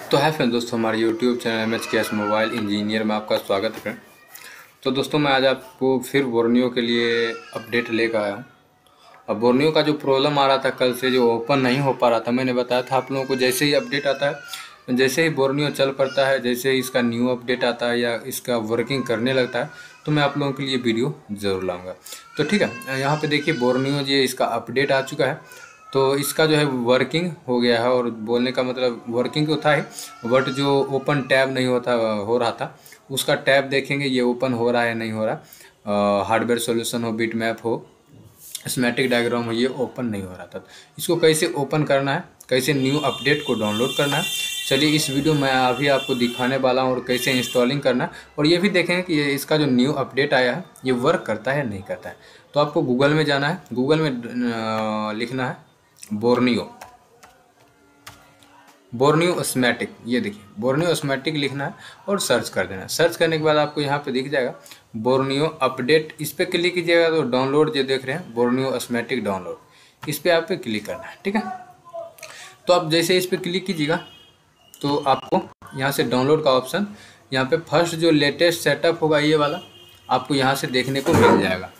तो है फ्रेंड दोस्तों, हमारे YouTube channel MHKS mobile engineer में आपका स्वागत है फ्रेंड। तो दोस्तों मैं आज आपको फिर बोर्नियो के लिए अपडेट लेकर आया हूँ। अब बोर्नियो का जो प्रॉब्लम आ रहा था कल से, जो ओपन नहीं हो पा रहा था, मैंने बताया था आप लोगों को जैसे ही अपडेट आता है, जैसे ही बोर्नियो चल पड़ता है, जैसे ही इसका न्यू अपडेट आता है या इसका वर्किंग करने लगता है तो मैं आप लोगों के लिए वीडियो ज़रूर लाऊँगा। तो ठीक है, यहाँ पर देखिए बोर्नियो ये इसका अपडेट आ चुका है। तो इसका जो है वर्किंग हो गया है, और बोलने का मतलब वर्किंग तो था ही, बट जो ओपन टैब नहीं हो रहा था उसका टैब देखेंगे ये ओपन हो रहा है नहीं हो रहा। हार्डवेयर सॉल्यूशन हो, बिट मैप हो, स्कीमेटिक डायग्राम हो, ये ओपन नहीं हो रहा था। इसको कैसे ओपन करना है, कैसे न्यू अपडेट को डाउनलोड करना है, चलिए इस वीडियो में अभी आपको दिखाने वाला हूँ, और कैसे इंस्टॉलिंग करना है। और ये भी देखेंगे कि ये इसका जो न्यू अपडेट आया है ये वर्क करता है नहीं करता है। तो आपको गूगल में जाना है, गूगल में लिखना है बोर्नियो स्कीमेटिक। ये देखिए बोर्नियो स्कीमेटिक लिखना है और सर्च कर देना है। सर्च करने के बाद आपको यहाँ पे दिख जाएगा बोर्नियो अपडेट। इस पर क्लिक कीजिएगा तो डाउनलोड जो देख रहे हैं बोर्नियो स्कीमेटिक डाउनलोड, इस पर आप पे क्लिक करना है। ठीक है, तो आप जैसे इस पर क्लिक कीजिएगा तो आपको यहाँ से डाउनलोड का ऑप्शन, यहाँ पे फर्स्ट जो लेटेस्ट सेटअप होगा ये वाला आपको यहाँ से देखने को मिल जाएगा।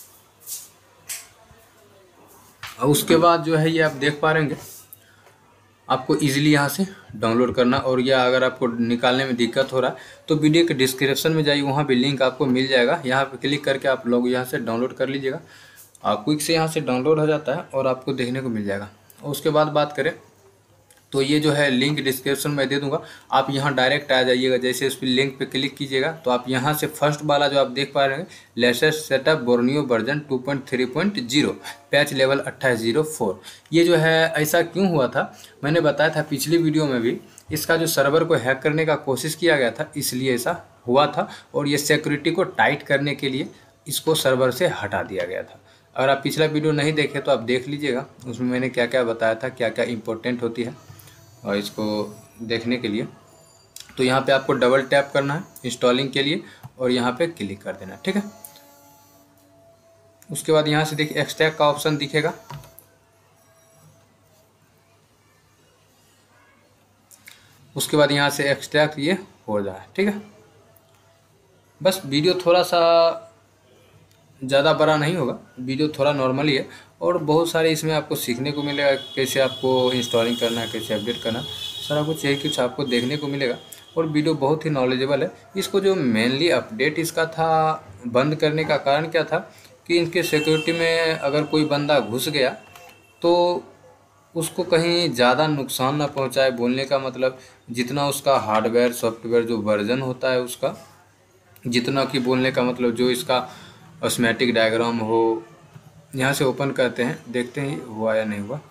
और उसके बाद जो है ये आप देख पा रहे हैं, आपको इजीली यहाँ से डाउनलोड करना। और या अगर आपको निकालने में दिक्कत हो रहा है तो वीडियो के डिस्क्रिप्शन में जाइए, वहाँ भी लिंक आपको मिल जाएगा। यहाँ पे क्लिक करके आप लोग यहाँ से डाउनलोड कर लीजिएगा। क्विक से यहाँ से डाउनलोड हो जाता है और आपको देखने को मिल जाएगा। और उसके बाद बात करें तो ये जो है लिंक डिस्क्रिप्शन में दे दूंगा, आप यहाँ डायरेक्ट आ जाइएगा। जैसे इस पर लिंक पे क्लिक कीजिएगा तो आप यहाँ से फर्स्ट वाला जो आप देख पा रहे हैं latest setup Borneo version 2.3.0 patch level 2804, ये जो है ऐसा क्यों हुआ था मैंने बताया था पिछली वीडियो में भी। इसका जो सर्वर को हैक करने का कोशिश किया गया था इसलिए ऐसा हुआ था, और ये सिक्योरिटी को टाइट करने के लिए इसको सर्वर से हटा दिया गया था। अगर आप पिछला वीडियो नहीं देखे तो आप देख लीजिएगा, उसमें मैंने क्या क्या बताया था, क्या क्या इंपॉर्टेंट होती है और इसको देखने के लिए। तो यहाँ पे आपको डबल टैप करना है इंस्टॉलिंग के लिए और यहाँ पे क्लिक कर देना है। ठीक है, उसके बाद यहाँ से देखिए एक्सट्रैक्ट का ऑप्शन दिखेगा। उसके बाद यहाँ से एक्सट्रैक्ट ये हो रहा है। ठीक है, बस वीडियो थोड़ा सा ज़्यादा बड़ा नहीं होगा, वीडियो थोड़ा नॉर्मल ही है, और बहुत सारे इसमें आपको सीखने को मिलेगा, कैसे आपको इंस्टॉलिंग करना है, कैसे अपडेट करना, सारा कुछ यही कुछ आपको देखने को मिलेगा। और वीडियो बहुत ही नॉलेजेबल है। इसको जो मेनली अपडेट इसका था बंद करने का कारण क्या था कि इनके सिक्योरिटी में अगर कोई बंदा घुस गया तो उसको कहीं ज़्यादा नुकसान ना पहुँचाए। बोलने का मतलब जितना उसका हार्डवेयर सॉफ्टवेयर जो वर्जन होता है उसका, जितना कि बोलने का मतलब जो इसका स्कीमेटिक डायग्राम हो, यहाँ से ओपन करते हैं, देखते हैं हुआ या नहीं हुआ।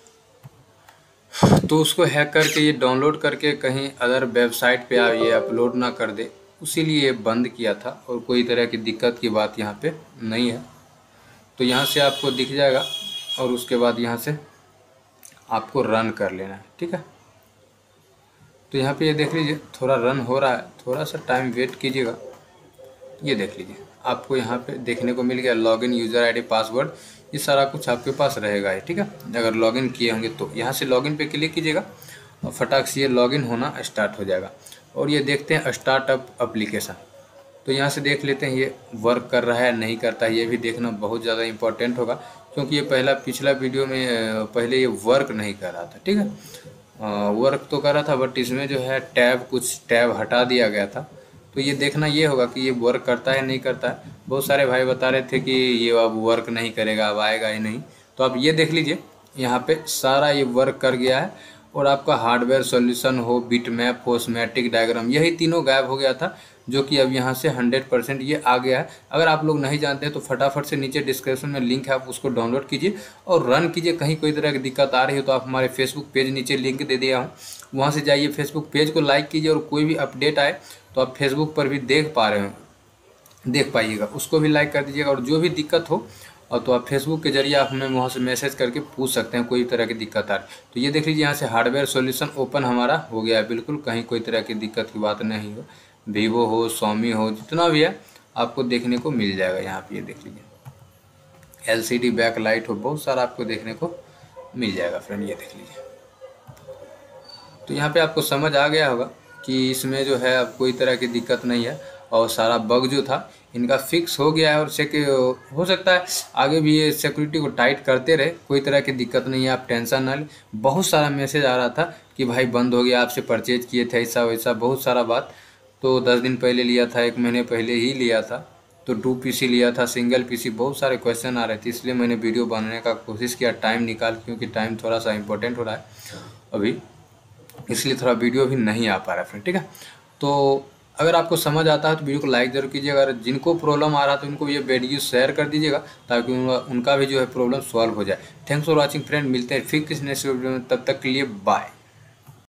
तो उसको हैक करके ये डाउनलोड करके कहीं अदर वेबसाइट पे ये अपलोड ना कर दे, उसीलिए बंद किया था। और कोई तरह की दिक्कत की बात यहाँ पे नहीं है। तो यहाँ से आपको दिख जाएगा और उसके बाद यहाँ से आपको रन कर लेना है। ठीक है, तो यहाँ पे ये देख लीजिए थोड़ा रन हो रहा है, थोड़ा सा टाइम वेट कीजिएगा। ये देख लीजिए आपको यहाँ पे देखने को मिल गया लॉगिन, यूज़र आईडी, पासवर्ड, ये सारा कुछ आपके पास रहेगा है। ठीक है, अगर लॉगिन किए होंगे तो यहाँ से लॉगिन पे क्लिक कीजिएगा और फटाक से ये लॉगिन होना स्टार्ट हो जाएगा। और ये देखते हैं स्टार्टअप एप्लीकेशन, तो यहाँ से देख लेते हैं ये वर्क कर रहा है नहीं करता है। ये भी देखना बहुत ज़्यादा इंपॉर्टेंट होगा, क्योंकि ये पिछला वीडियो में पहले ये वर्क नहीं कर रहा था। ठीक है, वर्क तो कर रहा था बट इसमें जो है कुछ टैब हटा दिया गया था। तो ये देखना ये होगा कि ये वर्क करता है नहीं करता है। बहुत सारे भाई बता रहे थे कि ये अब वर्क नहीं करेगा, अब आएगा ही नहीं। तो आप ये देख लीजिए यहाँ पे सारा ये वर्क कर गया है, और आपका हार्डवेयर सॉल्यूशन हो, बिट मैप हो, स्कीमेटिक डायग्राम, यही तीनों गायब हो गया था, जो कि अब यहाँ से 100% ये आ गया है। अगर आप लोग नहीं जानते हैं तो फटाफट से नीचे डिस्क्रिप्शन में लिंक है, आप उसको डाउनलोड कीजिए और रन कीजिए। कहीं कोई तरह की दिक्कत आ रही हो तो आप हमारे फेसबुक पेज नीचे लिंक दे दिया हूँ, वहाँ से जाइए, फेसबुक पेज को लाइक कीजिए, और कोई भी अपडेट आए तो आप फेसबुक पर भी देख पाइएगा, उसको भी लाइक कर दीजिएगा। और जो भी दिक्कत हो और तो आप फेसबुक के जरिए आप हमें वहाँ से मैसेज करके पूछ सकते हैं, कोई तरह की दिक्कत आ रही। तो ये देख लीजिए यहाँ से हार्डवेयर सॉल्यूशन ओपन हमारा हो गया है, बिल्कुल कहीं कोई तरह की दिक्कत की बात नहीं हो। वीवो हो, Xiaomi हो, जितना भी है आपको देखने को मिल जाएगा। यहाँ पे ये देख लीजिए LCD बैक लाइट हो, बहुत सारा आपको देखने को मिल जाएगा फ्रेंड। ये देख लीजिए तो यहाँ पे आपको समझ आ गया होगा कि इसमें जो है अब कोई तरह की दिक्कत नहीं है और सारा बग जो था इनका फिक्स हो गया है। और हो सकता है आगे भी ये सिक्योरिटी को टाइट करते रहे, कोई तरह की दिक्कत नहीं है, आप टेंशन ना लें। बहुत सारा मैसेज आ रहा था कि भाई बंद हो गया, आपसे परचेज किए थे ऐसा वैसा बहुत सारा बात। तो 10 दिन पहले लिया था, 1 महीने पहले ही लिया था, तो 2 पीसी लिया था, सिंगल पीसी, बहुत सारे क्वेश्चन आ रहे थे, इसलिए मैंने वीडियो बनाने का कोशिश किया टाइम निकाल, क्योंकि टाइम थोड़ा सा इंपॉर्टेंट हो रहा है अभी, इसलिए थोड़ा वीडियो भी नहीं आ पा रहा है फ्रेंड। ठीक है, तो अगर आपको समझ आता है तो वीडियो को लाइक जरूर कीजिएगा। अगर जिनको प्रॉब्लम आ रहा है तो उनको ये वीडियो शेयर कर दीजिएगा, ताकि उनका भी जो है प्रॉब्लम सॉल्व हो जाए। थैंक्स फॉर वॉचिंग फ्रेंड, मिलते हैं फिर किसी नेक्स्ट वीडियो में, तब तक के लिए बाय।